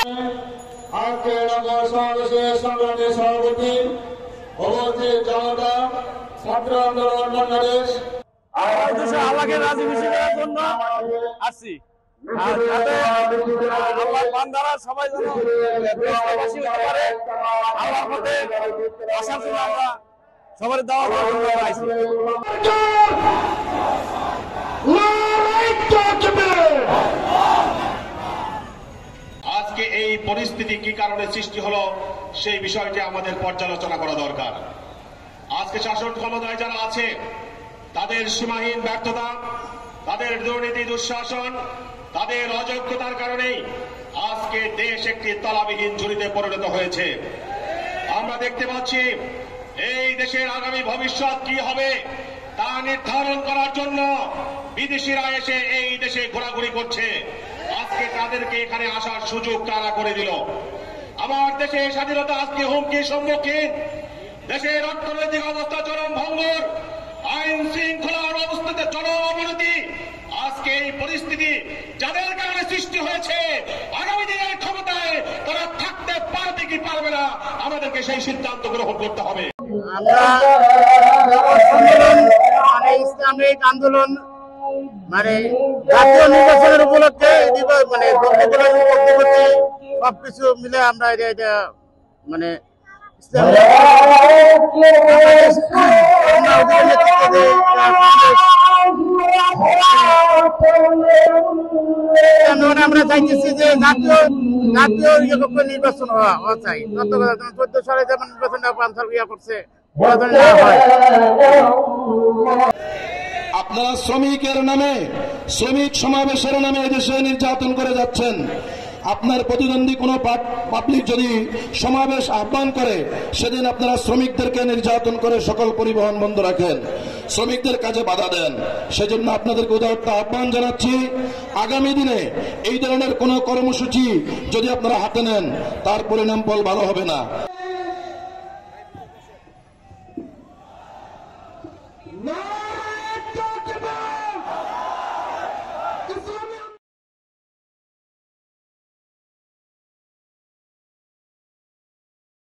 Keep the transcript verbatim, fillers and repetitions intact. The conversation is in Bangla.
আজকে নগর সমাবেশের সংগ্রামী সভাপতি উপস্থিত জনতা ছাত্র আন্দোলন বাংলাদেশ আমাকে রাজি খুশি করার জন্য আসছি। আর যাতে আল্লাহ বান্দারা সবাই যেন দেশবাসী হতে পারে, আল্লাহর পথে আসার জন্য আমরা সবার দাওয়া দেওয়ার জন্য আইছি। আজকে এই পরিস্থিতি কি কারণে সৃষ্টি হলো সেই বিষয়টি আমাদের পর্যালোচনা করা দরকার। আজকে শাসন ক্ষমতায় যারা আছে তাদের সীমাহীন ব্যর্থতা, তাদের দুর্নীতি দুঃশাসন, তাদের অযোগ্যতার কারণেই আজকে দেশ একটি তলাবিহীন ঝুড়িতে পরিণত হয়েছে। আমরা দেখতে পাচ্ছি এই দেশের আগামী ভবিষ্যৎ কি হবে তা নির্ধারণ করার জন্য বিদেশিরা এসে এই দেশে ঘোরাঘুরি করছে। আজকে তাদেরকে এখানে আসার সুযোগ তারা করে দিল। আমার দেশে স্বাধীনতা আজকে হুমকির সম্মুখীন, দেশের অর্থনৈতিক অবস্থা চরম ভঙ্গুর, আইন শৃঙ্খলার অবস্থাতে চরম অবনতি। আজকে এই পরিস্থিতি যাদের কারণে সৃষ্টি হয়েছে, আগামী দিনের ক্ষমতায় তারা থাকতে পারবে কি পারবে না, আমাদেরকে সেই সিদ্ধান্ত গ্রহণ করতে হবে। মানে ইসলামিক আন্দোলন মানে জাতীয় নির্বাচনের উপলক্ষে মানে সবকিছু মিলে আমরা এটা মানে আমরা চাইতেছি যে জাতীয় জাতীয় নির্বাচন হওয়া চাই। চোদ্দ সালে যেমন নির্বাচনটা পান্থার ইয়া করছে আপনারা শ্রমিকের নামে, শ্রমিক সমাবেশের নামে এদেশে নির্যাতন করে যাচ্ছেন। আপনার প্রতিদ্বন্দ্বী কোনো পাবলিক যদি সমাবেশ আহ্বান করে, সেদিন আপনারা শ্রমিকদেরকে নির্যাতন করে সকল পরিবহন বন্ধ রাখেন, শ্রমিকদের কাজে বাধা দেন। সেজন্য আপনাদেরকে উদাহরণ আহ্বান জানাচ্ছি, আগামী দিনে এই ধরনের কোনো কর্মসূচি যদি আপনারা হাতে নেন, তার পরিণাম ফল ভালো হবে না।